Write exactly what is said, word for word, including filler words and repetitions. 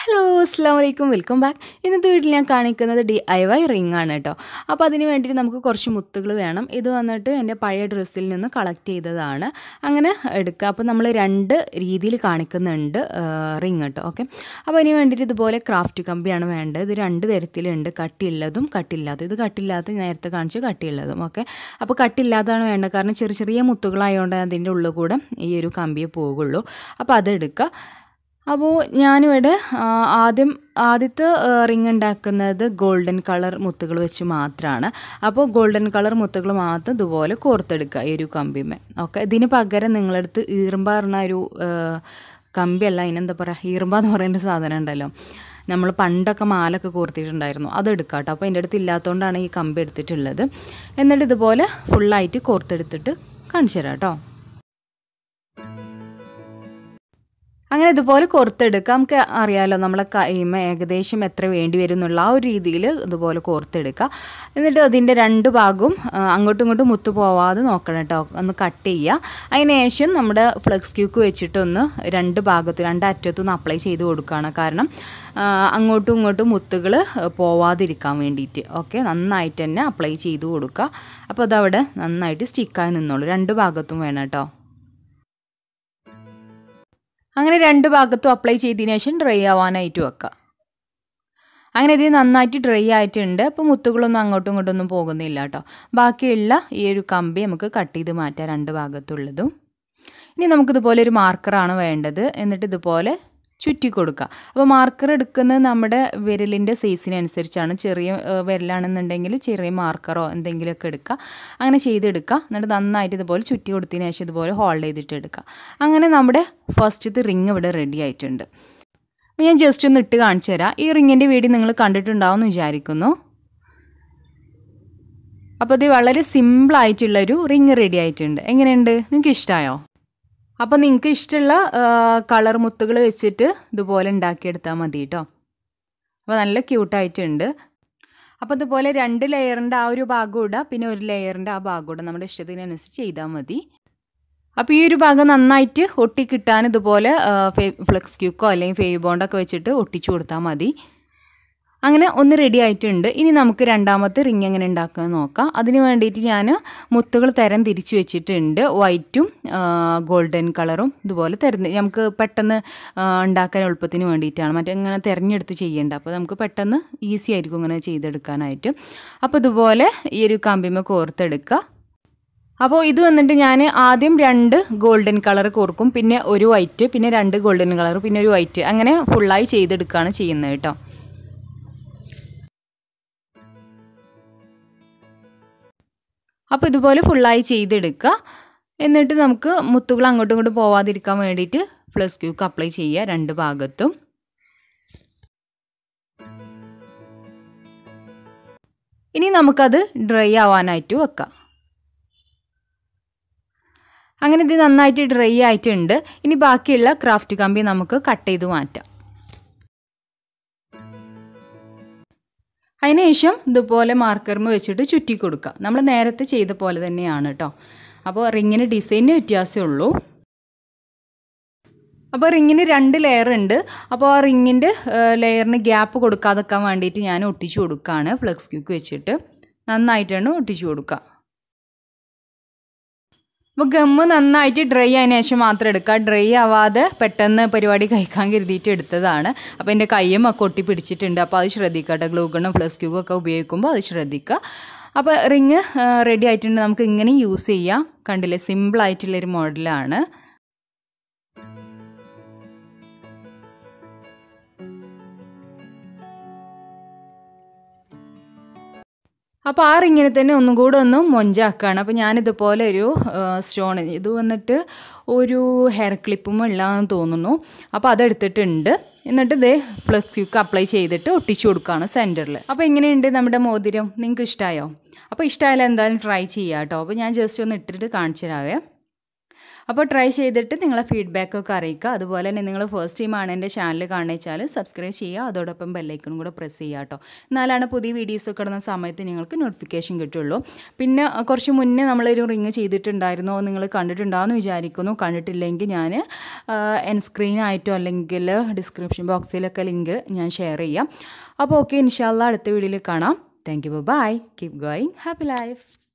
Hello അസ്സലാമു അലൈക്കും welcome back. ഇന്നത്തെ വീട്ടിൽ ഞാൻ കാണിക്കുന്നത് ഡി ഐ വൈ റിംഗ് ആണ് കേട്ടോ. അപ്പോൾ അതിന് വേണ്ടിയിട്ട് നമുക്ക് കുറച്ച് മുത്തുകൾ വേണം. ഇത് വന്നിട്ട് എൻ്റെ പഴയ ഡ്രസ്സിൽ നിന്ന് കളക്ട് ചെയ്തതാണ്. അങ്ങനെ എടുക്കുക. അപ്പോൾ നമ്മൾ രണ്ട് രീതിയിൽ കാണിക്കുന്നുണ്ട് റിംഗ് കേട്ടോ. ഓക്കെ, അപ്പോൾ അതിന് വേണ്ടിയിട്ട് ഇതുപോലെ ക്രാഫ്റ്റ് കമ്പിയാണ് വേണ്ടത്. ഇത് രണ്ട് തരത്തിലുണ്ട്, കട്ടിയുള്ളതും കട്ടില്ലാത്തതും. ഇത് കട്ടില്ലാത്ത നേരത്തെ കാണിച്ച് കട്ടിയുള്ളതും. ഓക്കെ, അപ്പോൾ കട്ടില്ലാത്തതാണ് വേണ്ടത്, കാരണം ചെറിയ ചെറിയ മുത്തുകളായതുകൊണ്ട് അതിൻ്റെ ഉള്ളിൽ കൂടെ ഈ ഒരു കമ്പിയെ പോകുള്ളൂ. അപ്പോൾ അതെടുക്കുക. അപ്പോൾ ഞാനിവിടെ ആദ്യം ആദ്യത്തെ റിംഗ് ഉണ്ടാക്കുന്നത് ഗോൾഡൻ കളർ മുത്തുകൾ വെച്ച് മാത്രമാണ്. അപ്പോൾ ഗോൾഡൻ കളർ മുത്തുകൾ മാത്രം ഇതുപോലെ കോർത്തെടുക്കുക ഈ ഒരു കമ്പിമേ. ഓക്കെ, ഇതിന് പകരം നിങ്ങളടുത്ത് ഈർമ്പ പറഞ്ഞ ഒരു കമ്പിയല്ല, അതിനെന്താ പറയുക, ഈർമ്പ എന്ന് പറയുന്ന സാധനം ഉണ്ടല്ലോ, നമ്മൾ പണ്ടൊക്കെ മാലൊക്കെ കോർത്തിട്ടുണ്ടായിരുന്നു, അതെടുക്കാം കേട്ടോ. അപ്പോൾ എൻ്റെ അടുത്ത് ഇല്ലാത്തതുകൊണ്ടാണ് ഈ കമ്പി എടുത്തിട്ടുള്ളത്. എന്നിട്ട് ഇതുപോലെ ഫുള്ളായിട്ട് കോർത്തെടുത്തിട്ട് കാണിച്ചു തരാം കേട്ടോ. അങ്ങനെ ഇതുപോലെ കോർത്തെടുക്കാം. നമുക്ക് അറിയാമല്ലോ നമ്മളെ കൈമ ഏകദേശം എത്ര വേണ്ടി വരും എന്നുള്ള ആ ഒരു രീതിയിൽ ഇതുപോലെ കോർത്തെടുക്കുക. എന്നിട്ട് അതിൻ്റെ രണ്ട് ഭാഗവും അങ്ങോട്ടും ഇങ്ങോട്ടും മുത്ത് പോവാതെ നോക്കണം കേട്ടോ. ഒന്ന് കട്ട് ചെയ്യുക. അതിന് ശേഷം നമ്മുടെ ഫ്ലെക്സ് ക്യൂക്ക് വെച്ചിട്ടൊന്ന് രണ്ട് ഭാഗത്തും രണ്ട് അറ്റത്തുനിന്ന് അപ്ലൈ ചെയ്ത് കൊടുക്കുകയാണ്. കാരണം അങ്ങോട്ടും ഇങ്ങോട്ടും മുത്തുകൾ പോവാതിരിക്കാൻ വേണ്ടിയിട്ട്. ഓക്കെ, നന്നായിട്ട് തന്നെ അപ്ലൈ ചെയ്ത് കൊടുക്കുക. അപ്പോൾ അതവിടെ നന്നായിട്ട് സ്റ്റിക്കായി നിന്നോളൂ. രണ്ട് ഭാഗത്തും വേണം കേട്ടോ. അങ്ങനെ രണ്ട് ഭാഗത്തും അപ്ലൈ ചെയ്തതിന് ശേഷം ഡ്രൈ ആവാനായിട്ട് വെക്കുക. അങ്ങനെ ഇത് നന്നായിട്ട് ഡ്രൈ ആയിട്ടുണ്ട്. അപ്പോൾ മുത്തുകളൊന്നും അങ്ങോട്ടും ഇങ്ങോട്ടും ഒന്നും പോകുന്നില്ല കേട്ടോ. ബാക്കിയുള്ള ഈ ഒരു കമ്പി നമുക്ക് കട്ട് ചെയ്ത് മാറ്റാം, രണ്ട് ഭാഗത്തുള്ളതും. ഇനി നമുക്കിതുപോലെ ഒരു മാർക്കറാണ് വേണ്ടത്. എന്നിട്ട് ഇതുപോലെ ചുറ്റി കൊടുക്കുക. അപ്പോൾ മാർക്കർ എടുക്കുന്നത് നമ്മുടെ വിരലിൻ്റെ സൈസിനനുസരിച്ചാണ്. ചെറിയ വിരലാണെന്നുണ്ടെങ്കിൽ ചെറിയ മാർക്കറോ എന്തെങ്കിലുമൊക്കെ എടുക്കുക. അങ്ങനെ ചെയ്തെടുക്കുക. എന്നിട്ട് നന്നായിട്ട് ഇതുപോലെ ചുറ്റി കൊടുത്തതിന് ശേഷം ഇതുപോലെ ഹോൾഡ് ചെയ്തിട്ട് എടുക്കുക. അങ്ങനെ നമ്മുടെ ഫസ്റ്റത്തെ റിങ് ഇവിടെ റെഡി ആയിട്ടുണ്ട്. ഞാൻ ജസ്റ്റ് ഒന്ന് ഇട്ട് കാണിച്ചു തരാം. ഈ റിങ്ങിൻ്റെ വീഡിയോ നിങ്ങൾ കണ്ടിട്ടുണ്ടാവുമെന്ന് വിചാരിക്കുന്നു. അപ്പോൾ ഇത് വളരെ സിമ്പിളായിട്ടുള്ളൊരു റിങ് റെഡി ആയിട്ടുണ്ട്. എങ്ങനെയുണ്ട്, നിങ്ങൾക്ക് ഇഷ്ടമായോ? അപ്പോൾ നിങ്ങൾക്ക് ഇഷ്ടമുള്ള കളർ മുത്തുകൾ വെച്ചിട്ട് ഇതുപോലെ ഉണ്ടാക്കിയെടുത്താൽ മതി കേട്ടോ. അപ്പോൾ നല്ല ക്യൂട്ടായിട്ടുണ്ട്. അപ്പോൾ ഇതുപോലെ രണ്ട് ലെയറിൻ്റെ ആ ഒരു ഭാഗം ഇടുക, പിന്നെ ഒരു ലെയറിൻ്റെ ആ ഭാഗം ഇടുക. നമ്മുടെ ഇഷ്ടത്തിനനുസരിച്ച് ചെയ്താൽ മതി. അപ്പോൾ ഈ ഒരു ഭാഗം നന്നായിട്ട് ഒട്ടി കിട്ടാൻ ഇതുപോലെ ഫ്ലെക്സ് ക്യൂക്കോ അല്ലെങ്കിൽ ഫേവ് ബോണ്ടൊക്കെ വെച്ചിട്ട് ഒട്ടിച്ചു കൊടുത്താൽ മതി. അങ്ങനെ ഒന്ന് റെഡി ആയിട്ടുണ്ട്. ഇനി നമുക്ക് രണ്ടാമത്തെ റിങ് എങ്ങനെ ഉണ്ടാക്കാമെന്ന് നോക്കാം. അതിന് വേണ്ടിയിട്ട് ഞാൻ മുത്തുകൾ തരം തിരിച്ച് വെച്ചിട്ടുണ്ട്. വൈറ്റും ഗോൾഡൻ കളറും ഇതുപോലെ തരുന്ന നമുക്ക് പെട്ടെന്ന് ഉണ്ടാക്കാൻ എളുപ്പത്തിന് വേണ്ടിയിട്ടാണ്. മറ്റേ ഇങ്ങനെ തിരഞ്ഞെടുത്ത് ചെയ്യേണ്ട. അപ്പോൾ നമുക്ക് പെട്ടെന്ന് ഈസി ആയിരിക്കും ഇങ്ങനെ ചെയ്തെടുക്കാനായിട്ട്. അപ്പോൾ ഇതുപോലെ ഈ ഒരു കമ്പിമ കോർത്തെടുക്കുക. അപ്പോൾ ഇത് വന്നിട്ട് ഞാൻ ആദ്യം രണ്ട് ഗോൾഡൻ കളർ കോർക്കും, പിന്നെ ഒരു വൈറ്റ്, പിന്നെ രണ്ട് ഗോൾഡൻ കളർ, പിന്നെ ഒരു വൈറ്റ്, അങ്ങനെ ഫുള്ളായി ചെയ്തെടുക്കുകയാണ് ചെയ്യുന്നത് കേട്ടോ. അപ്പോൾ ഇതുപോലെ ഫുള്ളായി ചെയ്തെടുക്കുക. എന്നിട്ട് നമുക്ക് മുത്തുകൾ അങ്ങോട്ടും ഇങ്ങോട്ടും പോവാതിരിക്കാൻ വേണ്ടിയിട്ട് ഫ്ലെക്സ് ക്യൂക്ക് അപ്ലൈ ചെയ്യുക രണ്ട് ഭാഗത്തും. ഇനി നമുക്കത് ഡ്രൈ ആവാനായിട്ട് വെക്കാം. അങ്ങനെ ഇത് നന്നായിട്ട് ഡ്രൈ ആയിട്ടുണ്ട്. ഇനി ബാക്കിയുള്ള ക്രാഫ്റ്റ് കമ്പി നമുക്ക് കട്ട് ചെയ്ത് മാറ്റാം. അതിനുശേഷം ഇതുപോലെ മാർക്കർമ വെച്ചിട്ട് ചുറ്റി കൊടുക്കുക. നമ്മൾ നേരത്തെ ചെയ്ത പോലെ തന്നെയാണ് കേട്ടോ. അപ്പോൾ റിങ്ങിന് ഡിസൈനിന് വ്യത്യാസമേ ഉള്ളൂ. അപ്പോൾ റിങ്ങിന് രണ്ട് ലെയർ ഉണ്ട്. അപ്പോൾ ആ റിങ്ങിൻ്റെ ലെയറിന് ഗ്യാപ്പ് കൊടുക്കാതെക്കാൻ വേണ്ടിയിട്ട് ഞാൻ ഒട്ടിച്ചു കൊടുക്കുകയാണ്. ഫ്ലെക്സ് ക്യൂക്ക് വെച്ചിട്ട് നന്നായിട്ടാണ് ഒട്ടിച്ചു കൊടുക്കുക. അപ്പോൾ ഗമ്മ് നന്നായിട്ട് ഡ്രൈ ആയതിനു ശേഷം മാത്രം എടുക്കുക. ഡ്രൈ ആവാതെ പെട്ടെന്ന് പരിപാടി കഴിക്കാൻ കരുതിയിട്ട് എടുത്തതാണ്. അപ്പോൾ എൻ്റെ കയ്യും ഒക്കെ ഒട്ടി പിടിച്ചിട്ടുണ്ട്. അപ്പോൾ അത് ശ്രദ്ധിക്കുക കേട്ടോ. ഗ്ലൂ ഗണ്ണും ഫ്ലെക്സ് ക്യൂക്കും ഒക്കെ ഉപയോഗിക്കുമ്പോൾ അത് ശ്രദ്ധിക്കുക. അപ്പോൾ റിങ് റെഡി ആയിട്ടുണ്ട്. നമുക്ക് ഇങ്ങനെ യൂസ് ചെയ്യാം. കണ്ടില്ലേ, സിമ്പിളായിട്ടുള്ളൊരു മോഡലാണ്. അപ്പോൾ ആ റിങ്ങിനെ തന്നെ ഒന്നും കൂടെ ഒന്ന് മൊഞ്ചാക്കുകയാണ്. അപ്പോൾ ഞാനിതുപോലെ ഒരു സ്റ്റോൺ, ഇത് വന്നിട്ട് ഒരു ഹെയർ ക്ലിപ്പും ഇല്ലാന്ന് തോന്നുന്നു. അപ്പോൾ അതെടുത്തിട്ടുണ്ട്. എന്നിട്ട് ഇതേ ഫ്ലെക്സ് ക്യൂക്ക് അപ്ലൈ ചെയ്തിട്ട് ഒട്ടിച്ചു കൊടുക്കുകയാണ് സെൻറ്ററിൽ. അപ്പോൾ എങ്ങനെയുണ്ട് നമ്മുടെ മോതിരം? നിങ്ങൾക്ക് ഇഷ്ടമായോ? അപ്പോൾ ഇഷ്ടമായാലും എന്തായാലും ട്രൈ ചെയ്യാം കേട്ടോ. അപ്പോൾ ഞാൻ ജസ്റ്റ് ഒന്ന് ഇട്ടിട്ട് കാണിച്ചു തരാവേ. അപ്പോൾ ട്രൈ ചെയ്തിട്ട് നിങ്ങളെ ഫീഡ്ബാക്കൊക്കെ അറിയിക്കുക. അതുപോലെ തന്നെ നിങ്ങൾ ഫസ്റ്റ് ടൈമാണ് എൻ്റെ ചാനൽ കാണുക വെച്ചാൽ സബ്സ്ക്രൈബ് ചെയ്യുക, അതോടൊപ്പം ബെല്ലൈക്കണും കൂടെ പ്രസ് ചെയ്യുക കേട്ടോ. എന്നാലാണ് പുതിയ വീഡിയോസൊക്കെ ഇടുന്ന സമയത്ത് നിങ്ങൾക്ക് നോട്ടിഫിക്കേഷൻ കിട്ടുള്ളൂ. പിന്നെ കുറച്ച് മുന്നേ നമ്മളൊരു റിങ് ചെയ്തിട്ടുണ്ടായിരുന്നോ, നിങ്ങൾ കണ്ടിട്ടുണ്ടാകുമെന്ന് വിചാരിക്കുന്നു. കണ്ടിട്ടില്ലെങ്കിൽ ഞാൻ എൻ സ്ക്രീനായിട്ടോ അല്ലെങ്കിൽ ഡിസ്ക്രിപ്ഷൻ ബോക്സിലൊക്കെ ലിങ്ക് ഞാൻ ഷെയർ ചെയ്യാം. അപ്പോൾ ഓക്കെ, ഇൻഷാ അല്ലാഹ് അടുത്ത വീഡിയോയിൽ കാണാം. Thank you, bye, keep going, happy life.